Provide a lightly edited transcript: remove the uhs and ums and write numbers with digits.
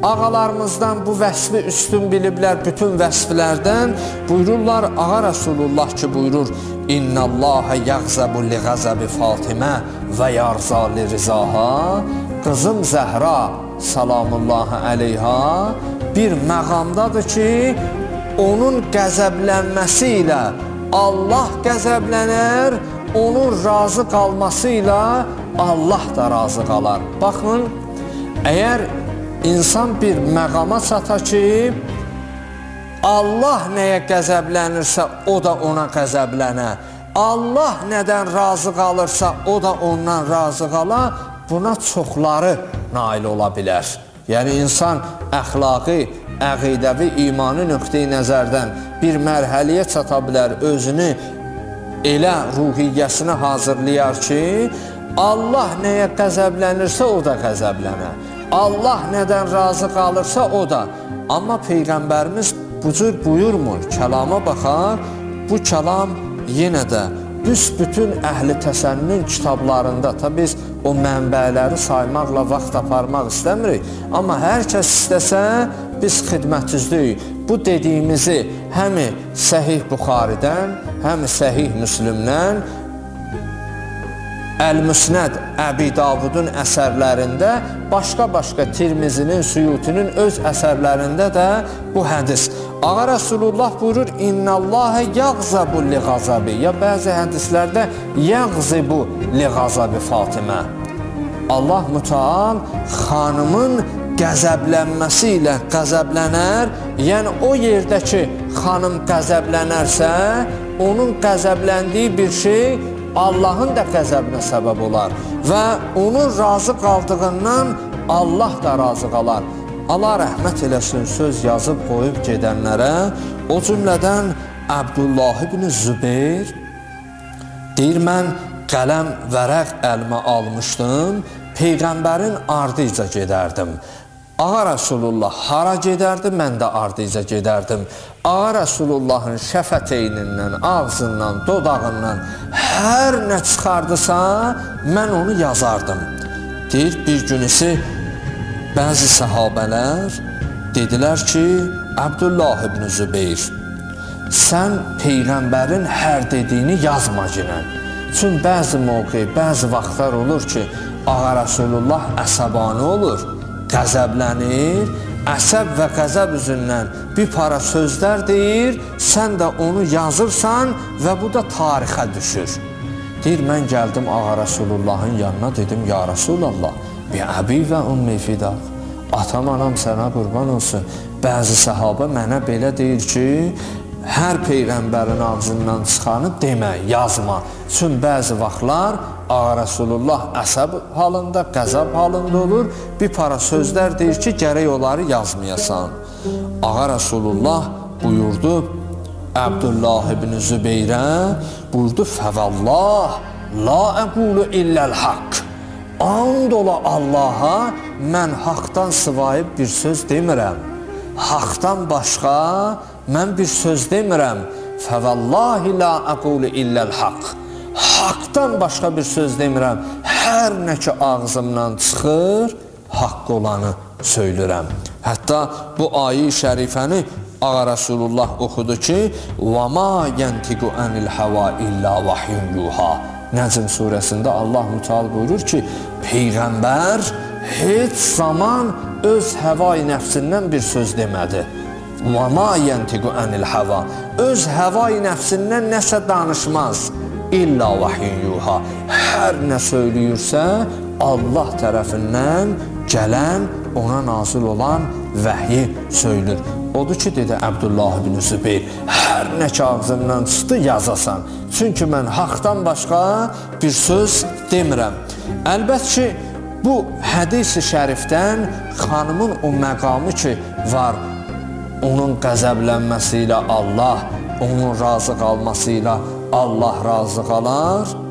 ağalarımızdan bu vəsfi üstün biliblər bütün vəsflərdən. Buyururlar, ağa Rasulullah ki buyurur, İnnəllâhə yəğzəbu li qəzəbi Fatimə və yarza li rizaha. Qızım Zəhra salamullahi əleyha bir məqamdadır ki, onun qəzəblənməsi ilə Allah qəzəblənər, onun razı qalması ilə Allah da razı qalar. Baxın, əgər insan bir məqama çata ki, Allah nəyə qəzəblənirsə, o da ona qəzəblənə. Allah nədən razı qalırsa, o da ondan razı qala, buna çoxları nail ola bilər. Yəni, insan əxlaqi, əqidəvi, imani nöqteyi nəzərdən bir mərhəliyə çata bilər, özünü elə ruhiyyəsinə hazırlayar ki, Allah nəyə qəzəblənirsə, o da qəzəblənə. Allah nədən razı qalırsa, o da. Amma Peyğəmbərimiz bu cür buyurmur, kəlama baxar, bu kəlam yenə də büsbütün əhli təsənnün kitablarında, tabi biz o mənbələri saymaqla vaxt aparmaq istəmirik, amma hər kəs istəsə, biz xidmətüzdəyik. Bu dediyimizi həmi Səhih Buxaridən, həmi Səhih Müslimdən, Əl-Müsnəd Əbi Davudun əsərlərində, başqa-başqa Tirmizinin, Suyutinin öz əsərlərində də bu hədis. Ağa Rasulullah buyurur, İnnəllâhə yəğzəbu li qəzəbi. Ya bəzi hədislərdə yəğzibu li qəzəbi Fatimə. Allah mütəal xanımın qəzəblənməsi ilə qəzəblənər. Yəni o yerdə ki, xanım qəzəblənərsə, onun qəzəbləndiyi bir şey Allahın da qəzəbinə səbəb olar və onun razı qaldığından Allah da razı qalar. Allah rəhmət eləsin, söz yazıb qoyub gedənlərə, o cümlədən Əbdullah ibn Zübeyir deyir, mən qələm, vərəq əlimə almışdım, Peyğəmbərin ardıyca gedərdim. Ağa Rasulullah hara gedərdi, mən də ardıyca gedərdim. Ağa Rasulullahın şəfəteynindən, ağzından, dodağından hər nə çıxardısa, mən onu yazardım. Deyir, bir günüsü bəzi səhabələr dedilər ki, Əbdullah ibn Zübeyir, sən Peyğəmbərin hər dediyini yazma ginən. Çünki bəzi mövqe, bəzi vaxtlar olur ki, Ağa Rasulullah əsəbani olur, qəzəblənir, əsəb və qəzəb üzündən bir para sözlər deyir, sən də onu yazırsan və bu da tarixə düşür. Deyir, mən gəldim Ağa Rasulullahın yanına, dedim, ya Rasulallah, bi əbi və ümmi fidaq, atam, anam sənə qurban olsun. Bəzi səhabə mənə belə deyir ki, hər Peyğəmbərin ağzından çıxanı demə, yazma. Çünki bəzi vaxtlar Ağa Rasulullah əsəb halında, qəzəb halında olur, bir para sözlər deyir ki, gərək onları yazmayasan. Ağa Rasulullah buyurdu Əbdullah ibn Zübeyrə, buyurdu, fəvəllah, la əqulu illəl haqq. And ola Allaha, mən haqdan sıvayıb bir söz demirəm. Haqdan başqa mən bir söz demirəm. Fəvəllahi la əqulu illəl haqq. Haqdan başqa bir söz demirəm. Hər nə ki ağzımdan çıxır, haqq olanı söylürəm. Hətta bu ayi şərifəni Ağa Rasulullah oxudu ki, وَمَا يَنْتِقُ عَنِ الْحَوَا إِلَّا وَحْيٌ يُوحَى. Nəcm surəsində Allah mütəal buyurur ki, Peyğəmbər heç zaman öz həva-i nəfsindən bir söz demədi. وَمَا يَنْتِقُ عَنِ الْحَوَا. Öz həva-i nəfsindən nəsə danışmaz. İlla vəhiyyun yuha. Hər nə söyləyirsə, Allah tərəfindən gələn, ona nazil olan vəhyi söylür. Odur ki, dedi Əbdullah ibn Zübeyir, hər nə ki ağzından çıxdı, yazasan. Çünki mən haqdan başqa bir söz demirəm. Əlbət ki, bu hədis-i şərifdən xanımın o məqamı ki var, onun qəzəblənməsi ilə Allah, onun razı qalması ilə Allah razı qalar.